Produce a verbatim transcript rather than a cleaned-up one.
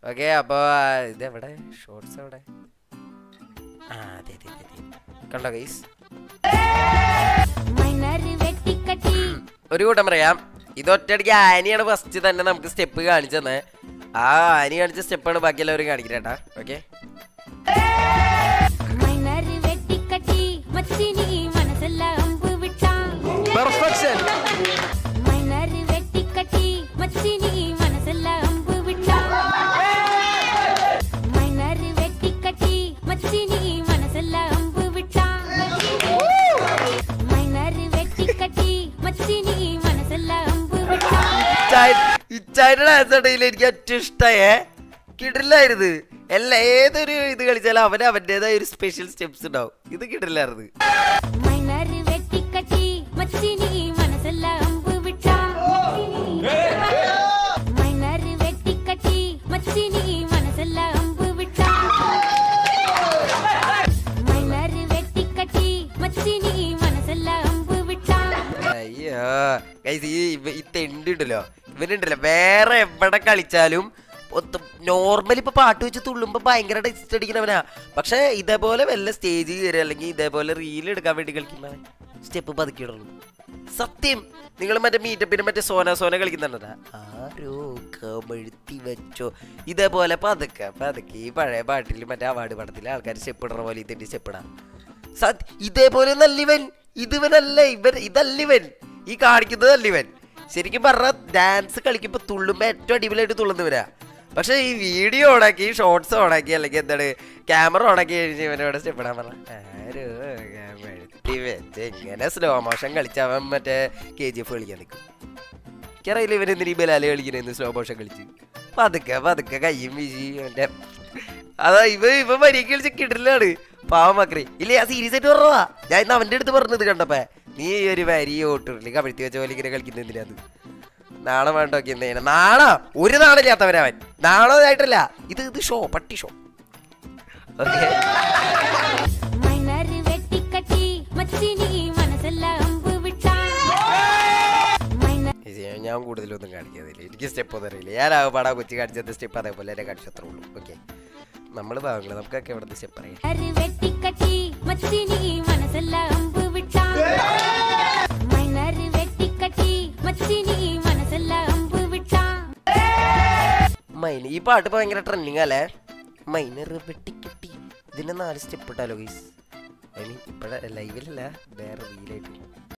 Okay അപ്പൊ ഇതെവിടെ shorts എവിടെ? ആ അതെ അതെ അതെ കണ്ടോ ഗൈസ്? ഒരു കൂട്ടം പറയാം, ഇതൊറ്റടിക്ക് ആനിയാണ് ഫസ്റ്റ് തന്നെ നമുക്ക് സ്റ്റെപ്പ് കാണിച്ചു തന്നെ. ആ ആനി കാണിച്ച സ്റ്റെപ്പാണ് ബാക്കി എല്ലാവരും കാണിക്കണേട്ടാ. Okay perfection. ഇച്ചായിട്ട് ഡാൻസ് എനിക്ക് ഏറ്റവും ഇഷ്ടമായേ, കിടില്ലായിരുന്നു. എല്ലാ ഏതൊരു ഇത് കളിച്ചാലും അവന് അവൻ്റെതായ ഒരു സ്പെഷ്യൽ സ്റ്റെപ്സ് ഉണ്ടാവും. ഇത് കിടില്ലായിരുന്നു. അയ്യോ ഗൈസ്, ഈ ഈ തെണ്ടുണ്ടല്ലോ, ഇവനുണ്ടല്ലോ വേറെ എവിടെ കളിച്ചാലും നോർമലി ഇപ്പൊ പാട്ട് വെച്ച് തുള്ളുമ്പോ ഭയങ്കര ടെസ്റ്റ് അടിക്കുന്നവനാ. പക്ഷെ ഇതേപോലെ വല്ല സ്റ്റേജ് കയറി അല്ലെങ്കിൽ ഇതേപോലെ റീൽ എടുക്കാൻ വേണ്ടി കളിക്കുമ്പോ സ്റ്റെപ്പ് പതുക്കിയിടുള്ളൂ. സത്യം. നിങ്ങൾ മറ്റേ മീറ്റപ്പിന് മറ്റേ സോന സോന കളിക്കുന്നുണ്ടാ, ആരോ കമഴ്ത്തി വെച്ചോ ഇതേപോലെ പതുക്കെ പതുക്കെ ഈ പഴയ പാട്ടിൽ മറ്റേ അവാർഡ് പടത്തിലെ ആൾക്കാർ സ്റ്റെപ്പ് ഇടണ പോലെ ഇതിന്റെ സ്റ്റെപ്പ് ഇടാം. സത്യം ഇതേപോലെ നല്ലിവൻ ഇതിവനല്ല ഇവൻ, ഇതല്ലിവൻ ഈ കാണിക്കുന്നതല്ലിവൻ. ശരിക്കും പറഞ്ഞാൽ ഡാൻസ് കളിക്കുമ്പോൾ തുള്ളുമ്പോൾ ഏറ്റവും അടിപൊളിയായിട്ട് തുള്ളുന്നവരാ. പക്ഷെ ഈ വീഡിയോ ഓണാക്കി ഷോർട്സ് ഓണാക്കി അല്ലെങ്കിൽ എന്താണ് ക്യാമറ ഓണാക്കി കഴിഞ്ഞ് ഇവനോട് സ്റ്റെപ്പ് ഇടാൻ പറഞ്ഞ ആരോ എഴുത്തി വെച്ച് ഇങ്ങനെ സ്ലോ മോഷൻ കളിച്ചവൻ മറ്റേ കെ ജി എഫ് കളിക്കാൻ നിൽക്കും. എനിക്കറിയില്ല ഇവൻ എന്തിനീ ബലാല് കളിക്കണെന്ന് സ്ലോ മോഷൻ കളിച്ച് പതുക്കെ പതുക്കെ കയ്യും വീശി എൻ്റെ അതാ ഇവ ഇവ വരിക്ക് കളിച്ച് കിട്ടില്ലാണ് പാവം മക്രി. ഇല്ല ഞാൻ സീരിയസ് ആയിട്ട് പറഞ്ഞതാ. ഞാൻ ഇന്ന് അവൻ്റെ അടുത്ത് പറഞ്ഞത് കണ്ടപ്പേ, നീ ഒരു വരി ഓട്ടില്ല കവിഴ്ത്തി വെച്ച പോലെ ഇങ്ങനെ കളിക്കുന്ന എന്തിനാത്? നാണം വേണ്ടോക്കി എന്തിനാ നാണോ? ഒരു നാണില്ലാത്തവനവൻ. നാണോ ആയിട്ടല്ല, ഇത് ഇത് ഷോ പട്ടി ഷോ. ഓക്കെ ഞാൻ കൂടുതലൊന്നും കാണിക്കാതില്ല, എനിക്ക് സ്റ്റെപ്പ് ഒന്നും അറിയില്ല. ഞാൻ ആകെപ്പാടാ കൊച്ചി കാണിച്ചത് സ്റ്റെപ്പ് അതേപോലെ തന്നെ കാണിച്ചത്രേ ഉള്ളൂ. ഓക്കെ നമ്മള് ഭാഗങ്ങള് നമുക്കൊക്കെ എവിടെ സ്റ്റെപ്പ് അറിയാം. മൈന ഈ പാട്ട് ഭയങ്കര ട്രെൻഡിങ് അല്ലേ? മൈനർ വെട്ടിക്കെട്ടി ഇതിന്റെ നാല് സ്റ്റെപ്പ് ഇട്ടാലോ ഗൈസ്. ഐ മീൻ ഇപ്പഴ ലൈവിലല്ല വേറെ റീലായിട്ട്.